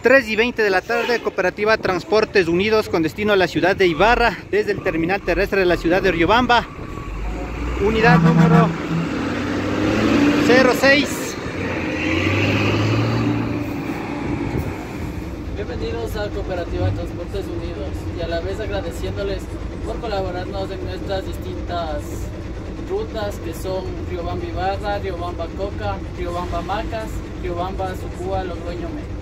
3:20 de la tarde, Cooperativa Transportes Unidos con destino a la ciudad de Ibarra, desde el terminal terrestre de la ciudad de Riobamba, unidad número 06. Bienvenidos a Cooperativa Transportes Unidos y a la vez agradeciéndoles por colaborarnos en nuestras distintas rutas que son Riobamba Ibarra, Riobamba Coca, Riobamba Macas, Riobamba Sucúa, Logroño Me.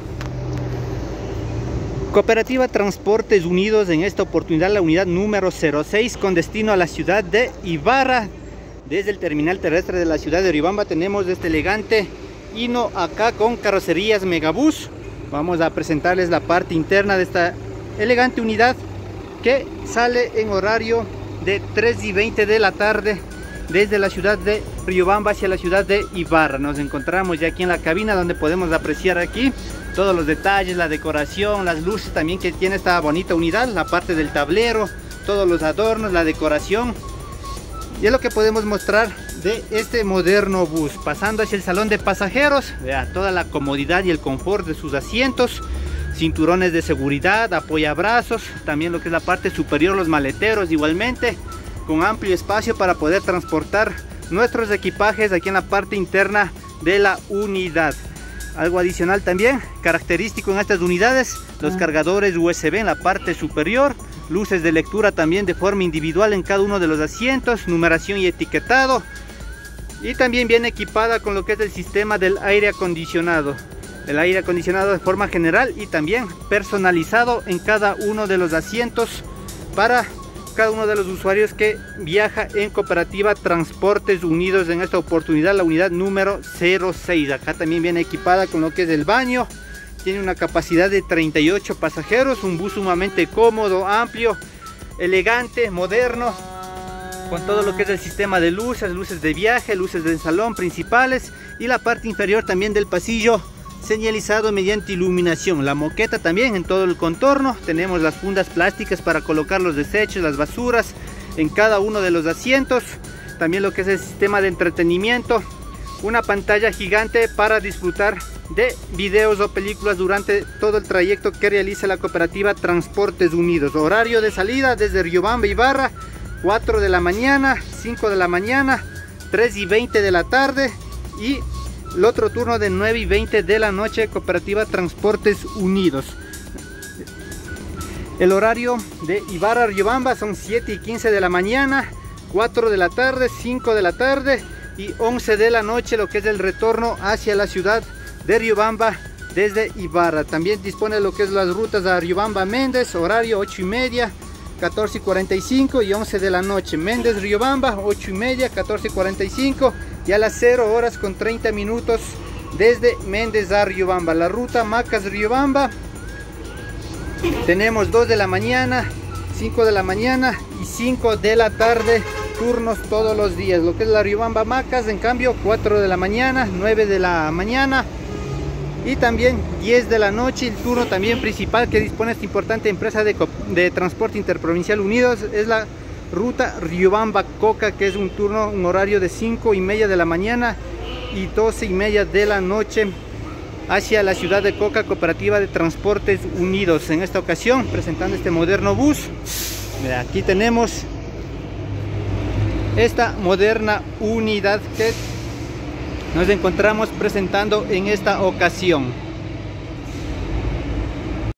Cooperativa Transportes Unidos, en esta oportunidad la unidad número 06 con destino a la ciudad de Ibarra. Desde el terminal terrestre de la ciudad de Riobamba tenemos este elegante Hino acá con carrocerías Megabús. Vamos a presentarles la parte interna de esta elegante unidad que sale en horario de 3:20 de la tarde desde la ciudad de Riobamba hacia la ciudad de Ibarra. Nos encontramos ya aquí en la cabina, donde podemos apreciar aquí todos los detalles, la decoración, las luces también que tiene esta bonita unidad, la parte del tablero, todos los adornos, la decoración. Y es lo que podemos mostrar de este moderno bus. Pasando hacia el salón de pasajeros, vea toda la comodidad y el confort de sus asientos, cinturones de seguridad, apoyabrazos, también lo que es la parte superior, los maleteros igualmente, con amplio espacio para poder transportar nuestros equipajes aquí en la parte interna de la unidad. Algo adicional también, característico en estas unidades, los cargadores USB en la parte superior, luces de lectura también de forma individual en cada uno de los asientos, numeración y etiquetado, y también viene equipada con lo que es el sistema del aire acondicionado. El aire acondicionado de forma general y también personalizado en cada uno de los asientos para cada uno de los usuarios que viaja en Cooperativa Transportes Unidos. En esta oportunidad la unidad número 06. Acá también viene equipada con lo que es el baño. Tiene una capacidad de 38 pasajeros, un bus sumamente cómodo, amplio, elegante, moderno, con todo lo que es el sistema de luces, luces de viaje, luces del salón principales y la parte inferior también del pasillo señalizado mediante iluminación. La moqueta también en todo el contorno. Tenemos las fundas plásticas para colocar los desechos, las basuras en cada uno de los asientos. También lo que es el sistema de entretenimiento, una pantalla gigante para disfrutar de videos o películas durante todo el trayecto que realiza la Cooperativa Transportes Unidos. Horario de salida desde Riobamba Ibarra, 4 de la mañana, 5 de la mañana, 3:20 de la tarde y el otro turno de 9:20 de la noche. Cooperativa Transportes Unidos. El horario de Ibarra a Riobamba son 7:15 de la mañana, 4 de la tarde, 5 de la tarde y 11 de la noche, lo que es el retorno hacia la ciudad de Riobamba desde Ibarra. También dispone de lo que es las rutas a Riobamba Méndez, horario 8:30, 14:45 y 11 de la noche. Méndez Riobamba, 8:30, 14:45 y a las 0 horas con 30 minutos desde Méndez a Riobamba. La ruta Macas Riobamba tenemos 2 de la mañana, 5 de la mañana y 5 de la tarde, turnos todos los días. Lo que es la Riobamba Macas, en cambio, 4 de la mañana, 9 de la mañana y también 10 de la noche. El turno también principal que dispone esta importante empresa de transporte interprovincial Unidos es la ruta Riobamba Coca, que es un turno, un horario de 5:30 de la mañana y 12:30 de la noche hacia la ciudad de Coca. Cooperativa de Transportes Unidos. En esta ocasión presentando este moderno bus. Aquí tenemos esta moderna unidad que nos encontramos presentando en esta ocasión.